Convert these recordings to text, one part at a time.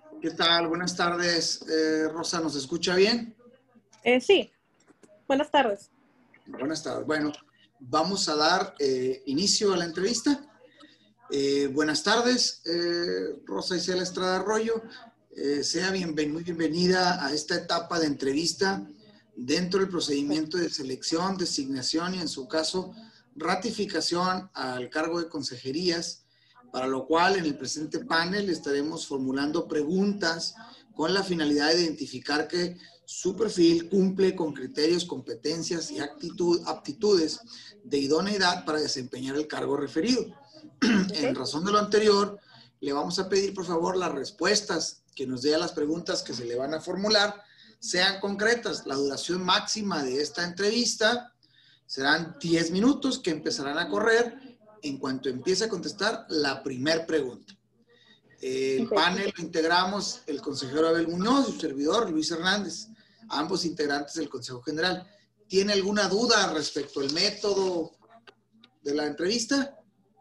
¿Qué tal? Buenas tardes, Rosa, ¿nos escucha bien? Sí, buenas tardes. Buenas tardes. Bueno, vamos a dar inicio a la entrevista. Buenas tardes, Rosa Isela Estrada Arroyo. Sea muy bienvenida a esta etapa de entrevista dentro del procedimiento de selección, designación y, en su caso, ratificación al cargo de consejerías, para lo cual en el presente panel estaremos formulando preguntas con la finalidad de identificar que su perfil cumple con criterios, competencias y aptitudes de idoneidad para desempeñar el cargo referido. En razón de lo anterior, le vamos a pedir, por favor, las respuestas que nos dé a las preguntas que se le van a formular sean concretas. La duración máxima de esta entrevista serán 10 minutos que empezarán a correr en cuanto empiece a contestar la primera pregunta. El panel lo integramos el consejero Abel Muñoz y su servidor Luis Hernández, ambos integrantes del Consejo General. ¿Tiene alguna duda respecto al método de la entrevista?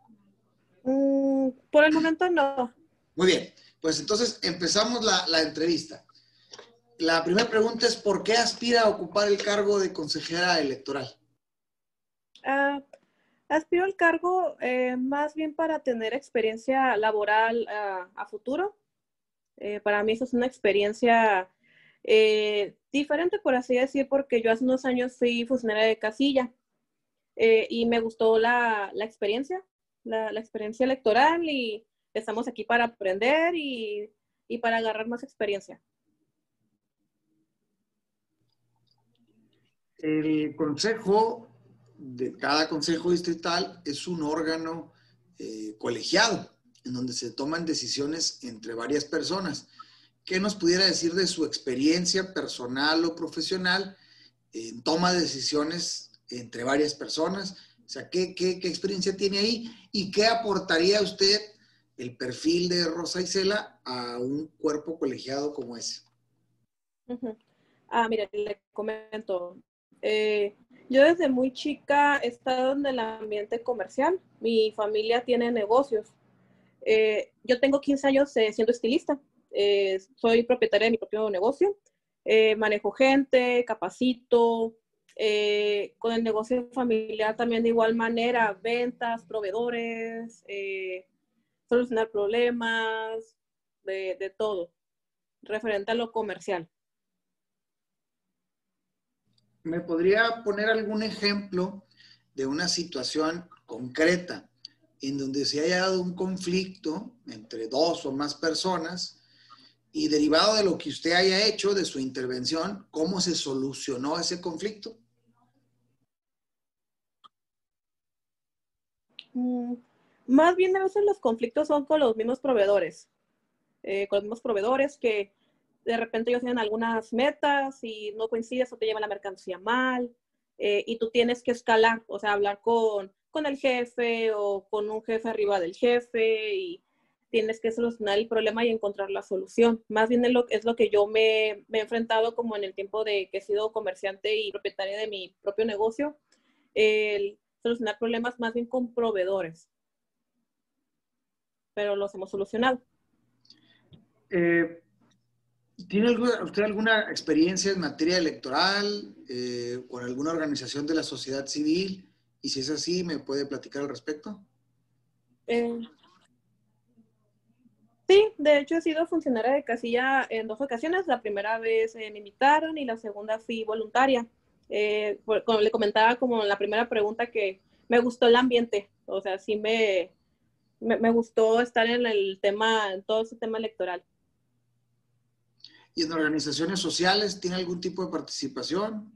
Por el momento no. Muy bien, pues entonces empezamos la entrevista. La primera pregunta es: ¿por qué aspira a ocupar el cargo de consejera electoral? Aspiro al cargo más bien para tener experiencia laboral a futuro. Para mí eso es una experiencia diferente, por así decir, porque yo hace unos años fui funcionaria de casilla y me gustó la experiencia, la experiencia electoral, y estamos aquí para aprender y para agarrar más experiencia. El consejo de cada consejo distrital es un órgano colegiado en donde se toman decisiones entre varias personas. ¿Qué nos pudiera decir de su experiencia personal o profesional en toma de decisiones entre varias personas? O sea, ¿qué experiencia tiene ahí? ¿Y qué aportaría usted el perfil de Rosa Isela a un cuerpo colegiado como ese? Mire, le comento. Yo desde muy chica he estado en el ambiente comercial. Mi familia tiene negocios. Yo tengo 15 años siendo estilista. Soy propietaria de mi propio negocio. Manejo gente, capacito. Con el negocio familiar también de igual manera, ventas, proveedores, solucionar problemas, de todo, referente a lo comercial. ¿Me podría poner algún ejemplo de una situación concreta en donde se haya dado un conflicto entre dos o más personas y, derivado de lo que usted haya hecho, de su intervención, cómo se solucionó ese conflicto? Más bien a veces los conflictos son con los mismos proveedores. Con los mismos proveedores que de repente ellos tienen algunas metas y no coincides o te llevan la mercancía mal, y tú tienes que escalar, o sea, hablar con el jefe o con un jefe arriba del jefe, y tienes que solucionar el problema y encontrar la solución. Más bien es lo que yo me he enfrentado como en el tiempo de que he sido comerciante y propietaria de mi propio negocio, el solucionar problemas más bien con proveedores, pero los hemos solucionado. ¿Tiene usted alguna experiencia en materia electoral con alguna organización de la sociedad civil? Y si es así, ¿me puede platicar al respecto? Sí, de hecho he sido funcionaria de casilla en 2 ocasiones. La primera vez me invitaron y la segunda fui voluntaria. Como le comentaba, como en la primera pregunta, que me gustó el ambiente. O sea, sí me gustó estar en el tema, en todo ese tema electoral. ¿Y en organizaciones sociales tiene algún tipo de participación?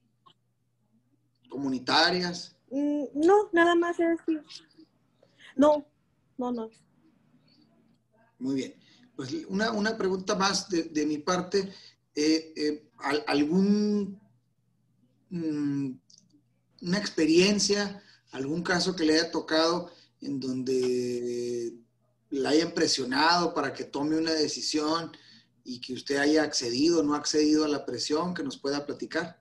¿Comunitarias? No, nada más es así. No. Muy bien. Pues una pregunta más de mi parte. ¿Algún una experiencia, algún caso que le haya tocado en donde la hayan presionado para que tome una decisión y que usted haya accedido o no accedido a la presión, que nos pueda platicar?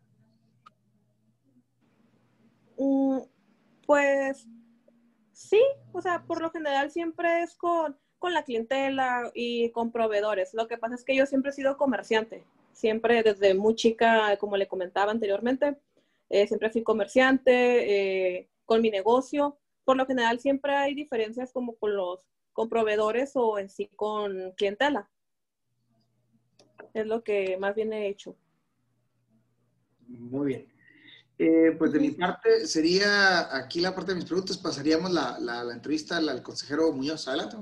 Pues sí, o sea, por lo general siempre es con con la clientela y con proveedores. Lo que pasa es que yo siempre he sido comerciante. Siempre desde muy chica, como le comentaba anteriormente, siempre fui comerciante con mi negocio. Por lo general siempre hay diferencias como con proveedores o en sí con clientela. Es lo que más bien he hecho. Muy bien. Pues de mi parte sería aquí la parte de mis preguntas. Pasaríamos la entrevista al consejero Muñoz. Adelante.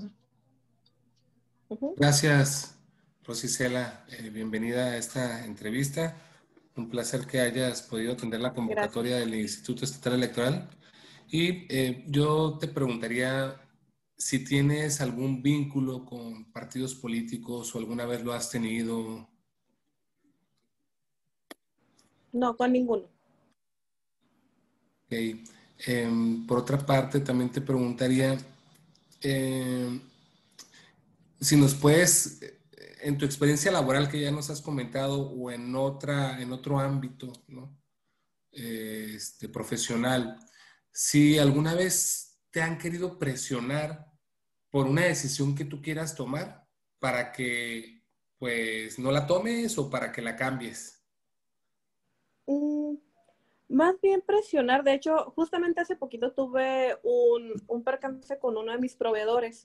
Gracias, Rosicela. Bienvenida a esta entrevista. Un placer que hayas podido atender la convocatoria del Instituto Estatal Electoral. Y yo te preguntaría si tienes algún vínculo con partidos políticos o alguna vez lo has tenido. No, con ninguno. Okay. Por otra parte, también te preguntaría si nos puedes, en tu experiencia laboral que ya nos has comentado o en otro ámbito, ¿no? Profesional, si alguna vez te han querido presionar por una decisión que tú quieras tomar para que pues no la tomes o para que la cambies. Más bien presionar. De hecho, justamente hace poquito tuve un percance con uno de mis proveedores.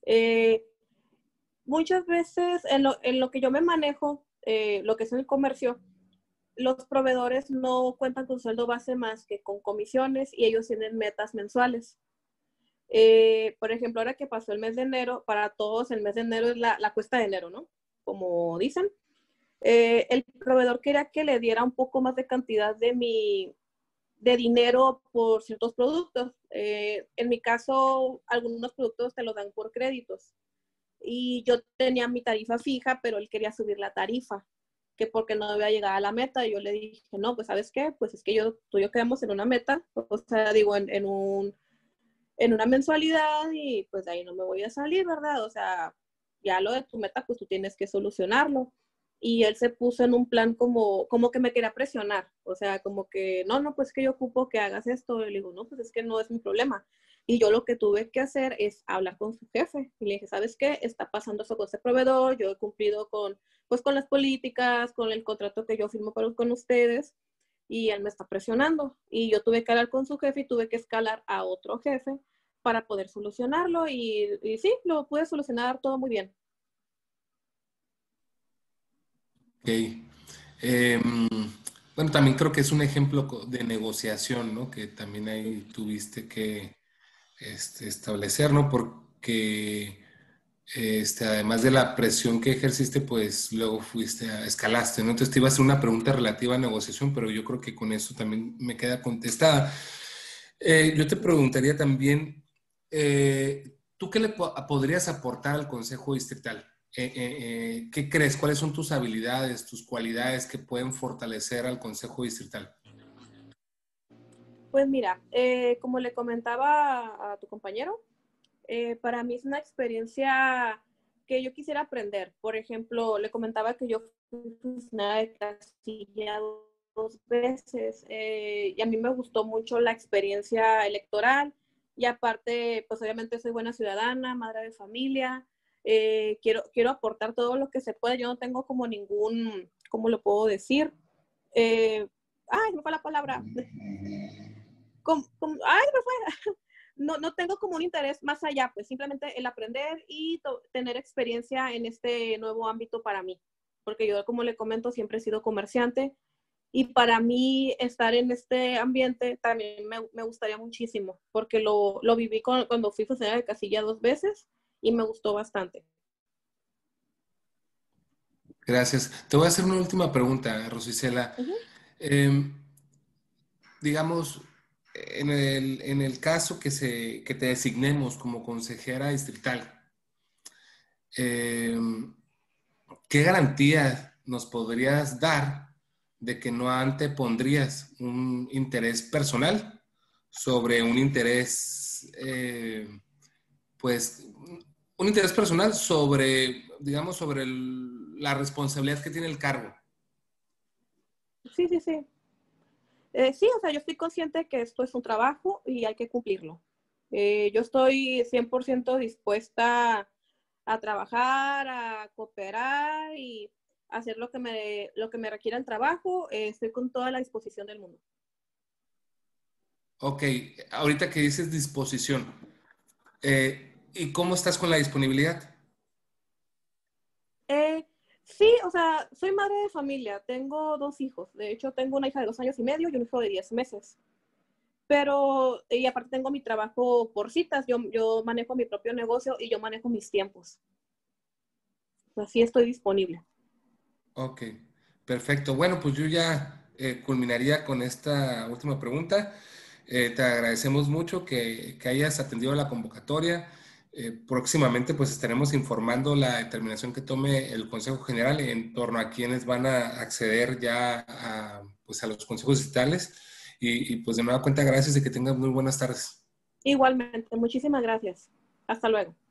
Muchas veces en lo que yo me manejo, lo que es el comercio, los proveedores no cuentan con sueldo base más que con comisiones y ellos tienen metas mensuales. Por ejemplo, ahora que pasó el mes de enero, para todos el mes de enero es la cuesta de enero, ¿no? Como dicen. El proveedor quería que le diera un poco más de cantidad de dinero por ciertos productos. En mi caso, algunos productos te los dan por créditos. Y yo tenía mi tarifa fija, pero él quería subir la tarifa, que porque no había llegado a la meta. Y yo le dije, no, pues ¿sabes qué? Pues es que tú y yo quedamos en una meta, o sea, digo, en una mensualidad y pues de ahí no me voy a salir, ¿verdad? O sea, ya lo de tu meta, pues tú tienes que solucionarlo. Y él se puso en un plan como que me quería presionar, o sea, como que, no, pues que yo ocupo que hagas esto. Y le digo, no, pues es que no es mi problema. Y yo lo que tuve que hacer es hablar con su jefe. Y le dije, ¿sabes qué? Está pasando eso con este proveedor, yo he cumplido con las políticas, con el contrato que yo firmo con ustedes, y él me está presionando. Y yo tuve que hablar con su jefe y tuve que escalar a otro jefe para poder solucionarlo y sí, lo pude solucionar todo muy bien. Ok. Bueno, también creo que es un ejemplo de negociación, ¿no? Que también ahí tuviste que establecer, ¿no? Porque además de la presión que ejerciste, pues luego escalaste, ¿no? Entonces te iba a hacer una pregunta relativa a negociación, pero yo creo que con eso también me queda contestada. Yo te preguntaría también, ¿tú qué le podrías aportar al Consejo Distrital? ¿Qué crees? ¿Cuáles son tus habilidades, tus cualidades que pueden fortalecer al Consejo Distrital? Pues mira, como le comentaba a tu compañero, para mí es una experiencia que yo quisiera aprender. Por ejemplo, le comentaba que yo fui funcionaria de casilla 2 veces y a mí me gustó mucho la experiencia electoral y aparte, pues obviamente soy buena ciudadana, madre de familia, quiero aportar todo lo que se pueda. Yo no tengo como ¿cómo lo puedo decir? Ay, me fue la palabra. Ay, me fue. No tengo como un interés más allá, pues simplemente el aprender y tener experiencia en este nuevo ámbito para mí. Porque yo, como le comento, siempre he sido comerciante y para mí estar en este ambiente también me gustaría muchísimo, porque lo viví cuando fui funcionaria de casilla 2 veces y me gustó bastante. Gracias. Te voy a hacer una última pregunta, Rosicela. Digamos, en el caso que te designemos como consejera distrital, ¿qué garantía nos podrías dar de que no antepondrías un interés personal sobre un interés, pues, un interés personal sobre, digamos, sobre la responsabilidad que tiene el cargo? Sí, sí, sí. Sí, o sea, yo estoy consciente que esto es un trabajo y hay que cumplirlo. Yo estoy 100% dispuesta a trabajar, a cooperar y hacer lo que me requiera el trabajo. Estoy con toda la disposición del mundo. Ok, ahorita que dices disposición, ¿y cómo estás con la disponibilidad? Sí, o sea, soy madre de familia, tengo 2 hijos. De hecho, tengo una hija de 2 años y medio y un hijo de 10 meses. Pero, y aparte tengo mi trabajo por citas, yo manejo mi propio negocio y yo manejo mis tiempos. Así estoy disponible. Ok, perfecto. Bueno, pues yo ya culminaría con esta última pregunta. Te agradecemos mucho que hayas atendido la convocatoria. Próximamente pues estaremos informando la determinación que tome el Consejo General en torno a quienes van a acceder ya pues a los consejos distritales. Pues de nueva cuenta, gracias y que tengan muy buenas tardes. Igualmente, muchísimas gracias. Hasta luego.